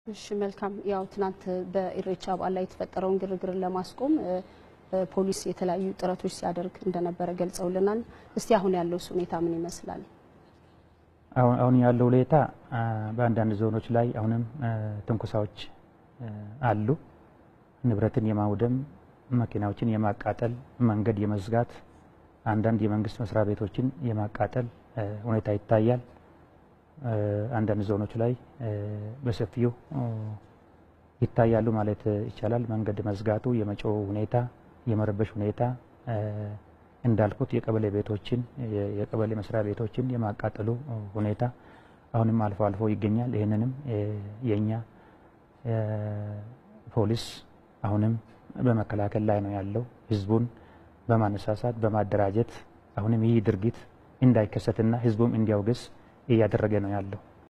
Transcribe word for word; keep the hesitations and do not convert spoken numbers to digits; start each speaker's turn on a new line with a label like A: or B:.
A: እሺ መልካም ያው ትናንት በኢሬቻ በዓል ላይ የተፈጠረውን ግርግር ለማስቆም ፖሊስ የተለያዩ ጥረቶች ሲያደርግ እንደነበረ ገልጸውልናል። እስቲ አሁን ያለው ሁኔታ ምን ይመስላል?
B: አሁን አሁን ያለው ሁኔታ በአንዳንድ ዞኖች ላይ አሁንም ትንኩሳዎች አሉ። ንብረትን የማውደም፣ መኪናዎችን የማቃጠል፣ መንገድ የመዝጋት፣ አንዳንድ የመንግስት መስሪያ ቤቶችን የማቃጠል ሁኔታ ይታያል። አንዳንድ ዞኖች ላይ በሰፊው ይታያሉ ማለት ይቻላል። መንገድ መዝጋቱ፣ የመጮው ሁኔታ፣ የመረበሽ ሁኔታ እንዳልኩት የቀበሌ ቤቶችን የቀበሌ መስሪያ ቤቶችን የማቃጠሉ ሁኔታ አሁንም አልፎ አልፎ ይገኛል። ይሄንንም የኛ ፖሊስ አሁንም በመከላከል ላይ ነው ያለው። ህዝቡን በማነሳሳት በማደራጀት አሁንም ይህ ድርጊት እንዳይከሰትና ህዝቡም እንዲያውግስ እያደረገ ነው ያለው።